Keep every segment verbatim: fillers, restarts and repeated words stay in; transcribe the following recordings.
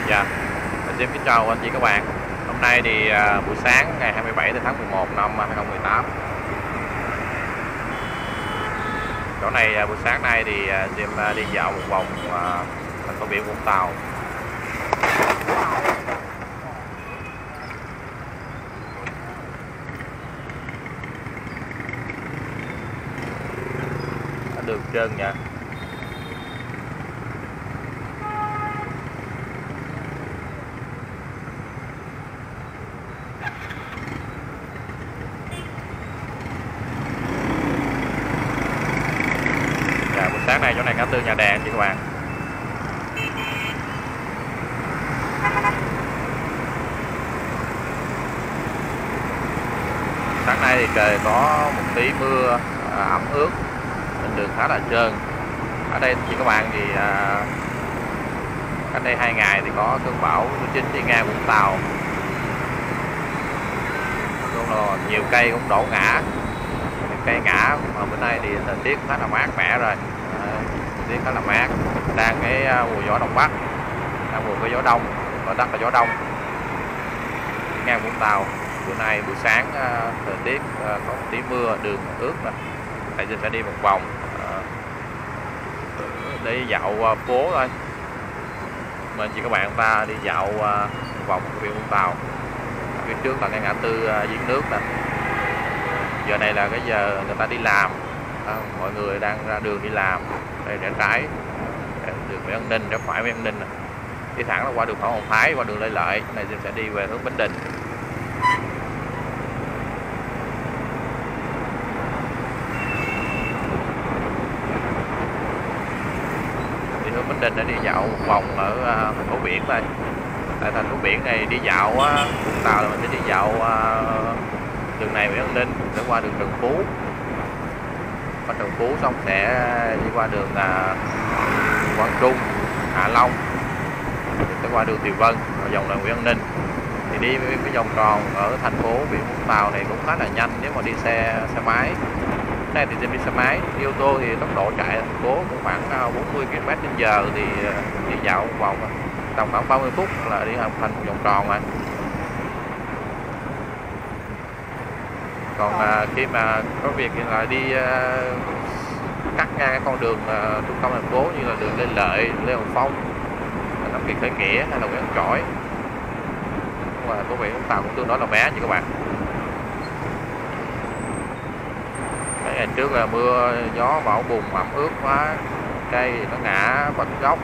Dạ, mình xin kính chào anh chị các bạn. Hôm nay thì à, buổi sáng ngày hai mươi bảy tháng mười một năm hai không một tám. Chỗ này à, buổi sáng nay thì à, Jim à, đi dạo một vòng à, thành phố biển Vũng Tàu. Đường trơn nha. Dạ, buổi sáng nay chỗ này ngã tư Nhà Đàn chị các bạn. Sáng nay thì trời có một tí mưa à, ẩm ướt nên đường khá là trơn. Ở đây chị các bạn thì à, cách đây hai ngày thì có cơn bão số chín đi ngang Vũng Tàu, luôn là nhiều cây cũng đổ ngã, cây ngã mà bữa nay thì thời tiết khá là mát mẻ rồi, à, thời tiết khá là mát, đang cái mùa gió đông bắc, đang mùa cái gió đông, gọi tắt là gió đông ngang Vũng Tàu. Bữa nay buổi sáng thời tiết có một tí mưa, đường ướt rồi. Tại giờ sẽ đi một vòng để dạo phố thôi. Mình chỉ các bạn ta đi dạo một vòng của biển Vũng Tàu. Phía trước là cái ngã tư giếng nước nè. Giờ này là cái giờ người ta đi làm, à, mọi người đang ra đường đi làm. Đây rẽ trái đường Nguyễn Văn Ninh, rẽ phải Nguyễn Văn Ninh nè. Đi thẳng là qua đường Phạm Hồng Thái, qua đường Lê Lợi. Này sẽ đi về hướng Bến Đình. Bến Đình đã đi dạo một vòng ở uh, thành phố biển đây. Tại thành phố biển này đi dạo uh, Vũng Tàu là mình sẽ đi dạo uh, đường này Nguyễn Văn Ninh sẽ qua đường Trần Phú, qua Trần Phú xong sẽ đi qua đường uh, Quang Trung, Hạ Long, sẽ qua đường Thùy Vân và vòng lại Nguyễn Văn Ninh. Thì đi với cái vòng tròn ở thành phố biển Vũng Tàu này cũng khá là nhanh nếu mà đi xe xe máy. Đây thì đi xe máy, đi ô tô thì tốc độ chạy thành phố cũng khoảng bốn mươi ki lô mét trên giờ thì đi dạo một vòng tầm khoảng ba mươi phút là đi hoàn thành một vòng tròn rồi. Còn à, khi mà có việc thì là đi à, cắt ngang cái con đường à, trung tâm thành phố như là đường Lê Lợi, Lê Hồng Phong, Nam Kỳ Khởi Nghĩa hay là Nguyễn Văn Trỗi, và phố biển Vũng Tàu cũng tương đối là bé như các bạn. Ngày trước là mưa gió bão bùng ẩm ướt quá, cây nó ngã bật gốc.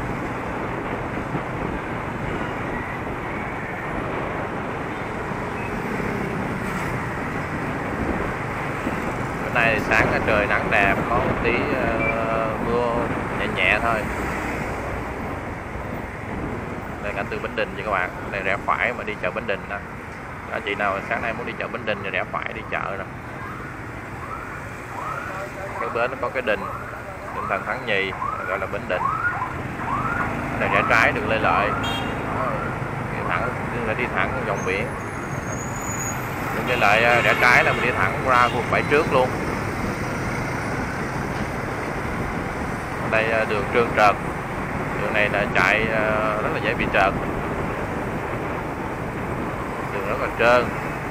Bữa nay sáng trời nắng đẹp, có một tí uh, mưa nhẹ nhẹ thôi. Đây ngã tư Bến Đình nha các bạn, đây rẽ phải mà đi chợ Bến Đình đó. Đó, chị nào sáng nay muốn đi chợ Bến Đình thì rẽ phải đi chợ nè. Cái bến nó có cái đình Đình Thần Thắng Nhì gọi là Bến Đình. Đây rẽ trái đường Lê Lợi, đi thẳng là đi thẳng vòng biển. Đường Lê Lợi rẽ trái là mình đi thẳng ra khu vực bãi trước luôn. Ở đây đường trơn trượt, đường này là chạy rất là dễ bị trượt, đường rất là trơn.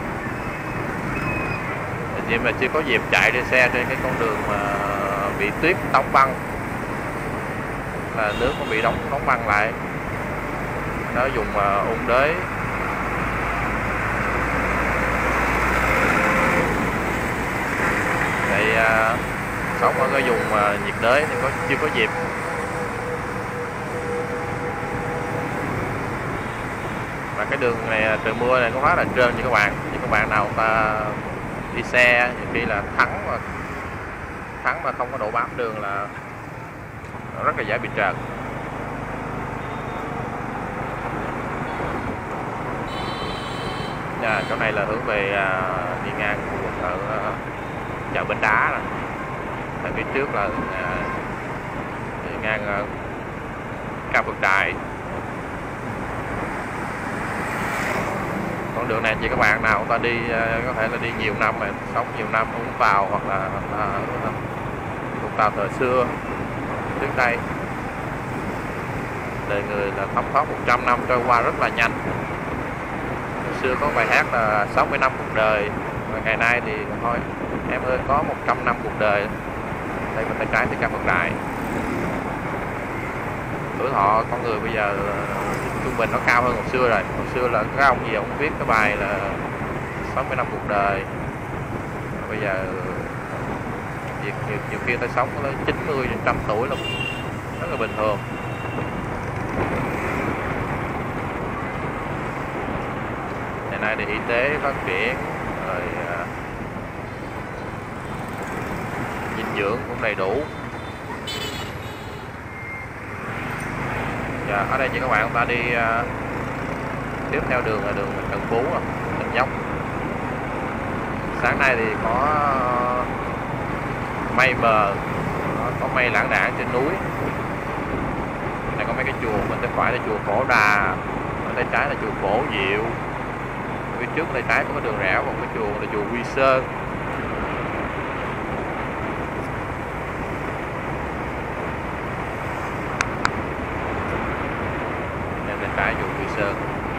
Nhưng mà chưa có dịp chạy đi xe trên cái con đường mà bị tuyết đóng băng, là nước nó bị đóng đóng băng lại, nó dùng uh, ung đới. Vậy uh, sống ở cái vùng uh, nhiệt đới thì có chưa có dịp. Và cái đường này trời mưa này có khá là trơn như các bạn, như các bạn nào ta đi xe nhiều khi là thắng mà thắng mà không có độ bám đường là rất là dễ bị trượt. À, chỗ này là hướng về à, đi ngang khu vực ở à, chợ Bến Đá này. Ở phía trước là à, đi ngang à, Cao Phật Đài. Con đường này chỉ các bạn nào ta đi có thể là đi nhiều năm mà sống nhiều năm ở Vũng Tàu hoặc là Vũng Tàu thời xưa trước đây đời người là thấm thoát một trăm năm trôi qua rất là nhanh. Hồi xưa có bài hát là sáu mươi năm cuộc đời, và ngày nay thì thôi em ơi có một trăm năm cuộc đời. Đây mình tay trái thì căn ngược lại. Tuổi thọ con người bây giờ trung bình nó cao hơn hồi xưa rồi. Hồi xưa là cái ông gì ông viết cái bài là sáu mươi năm cuộc đời. Bây giờ nhiều, nhiều, nhiều khi ta sống tới chín mươi, trăm tuổi là rất là bình thường. Ngày nay thì y tế phát triển rồi, uh, dinh dưỡng cũng đầy đủ. Dạ, ở đây như các bạn chúng ta đi uh, tiếp theo đường là đường Trần Phú, Trần Dốc. Sáng nay thì có mây mờ, có mây lãng đãng trên núi. Này có mấy cái chùa, bên tay phải là chùa Phổ Đà, bên tay trái là chùa Phổ Diệu. Phía trước tay trái có cái đường rẽ, còn cái chùa là chùa Quy Sơn. Bên tay trái chùa Quy Sơn.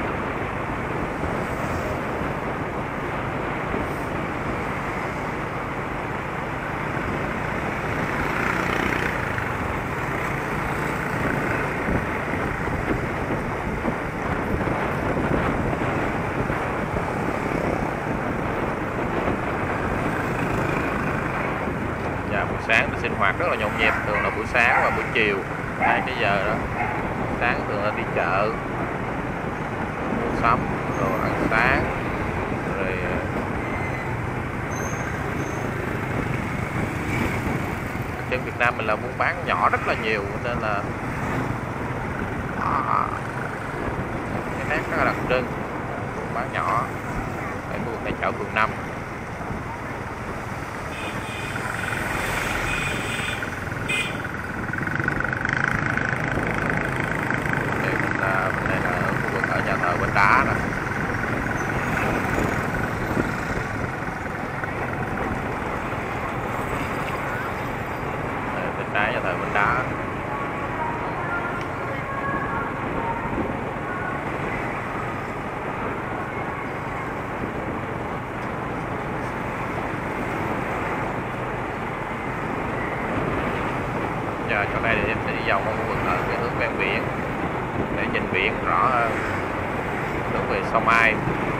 Sáng thì sinh hoạt rất là nhộn nhịp, thường là buổi sáng và buổi chiều, hai cái giờ đó. Sáng thường là đi chợ mua sắm, đồ ăn sáng, rồi trên Việt Nam mình là buôn bán nhỏ rất là nhiều, nên là à, cái nét rất là đặc trưng, buôn bán nhỏ. Tại khu vực này chợ phường năm. Đá nè. Bên trái nhà thờ bên đá. Giờ chỗ này thì em sẽ đi vòng qua khu vực ở cái hướng ven biển để nhìn biển rõ hơn. Hướng về Sao Mai.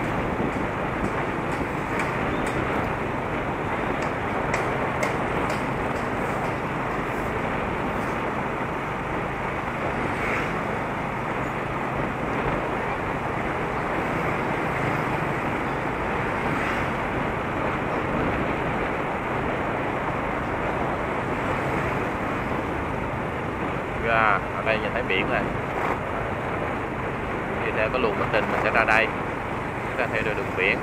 Ra ở đây nhìn thấy biển này. Theo có luồng Bình Định mình sẽ ra đây, chúng ta theo đường, đường biển.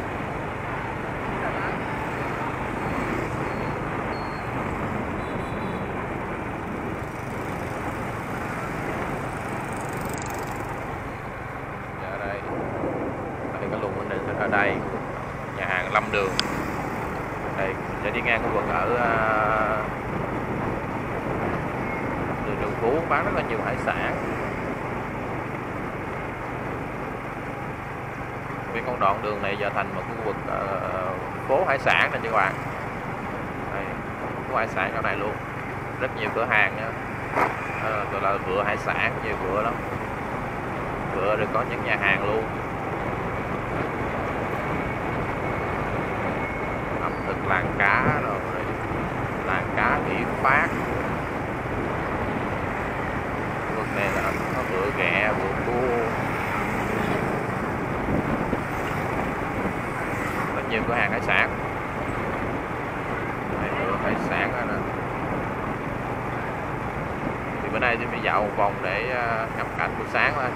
Ra đây, đây có luồng Bình Định sẽ ra đây, nhà hàng Lâm Đường. Đây sẽ đi ngang khu vực ở uh, đường Đường Phú bán rất là nhiều hải sản. Cái con đoạn đường này giờ thành một khu vực uh, phố hải sản nên các bạn. Đây, phố hải sản chỗ này luôn, rất nhiều cửa hàng nha. À, gọi là vựa hải sản, nhiều vựa lắm. Vựa rồi có những nhà hàng luôn. Ẩm thực làng cá rồi, làng cá Mỹ Phát. Khu vực này là có vựa ghẹ, vựa cua. Nhiều cửa hàng hải sản. Đây, cửa hải sản đó nè. Thì bữa nay thì mình dạo một vòng để ngắm cảnh buổi sáng thôi.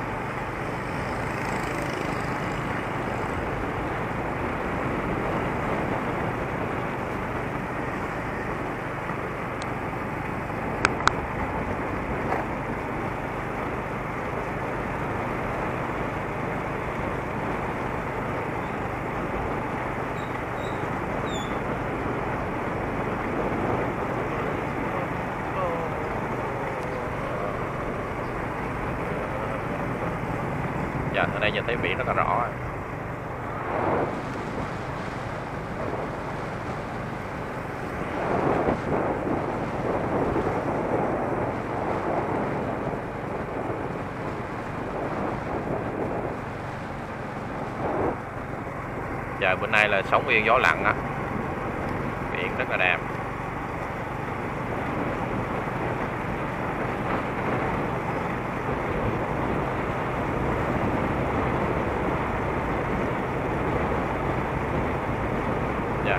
Dạ, ở đây nhìn thấy biển rất là rõ rồi. Dạ, bữa nay là sóng yên gió lặng á, biển rất là đẹp. Dạ.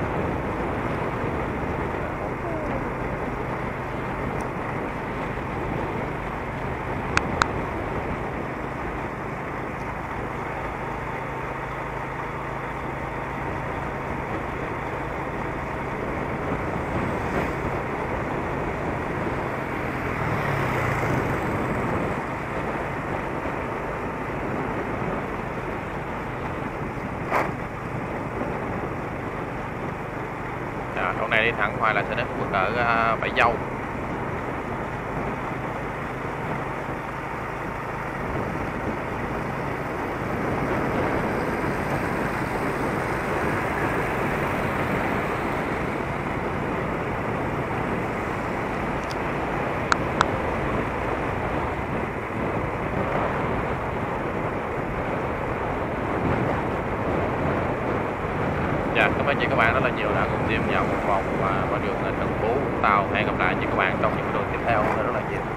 Dạ, hôm nay đi thẳng qua là sẽ đến khu vực ở uh, Bãi Dâu. Dạ, cảm ơn chị các bạn rất là nhiều đã cùng tìm dạo một vòng qua đường Trần Phú, Vũng Tàu. Hẹn gặp lại chị các bạn trong những video tiếp theo rất là nhiều.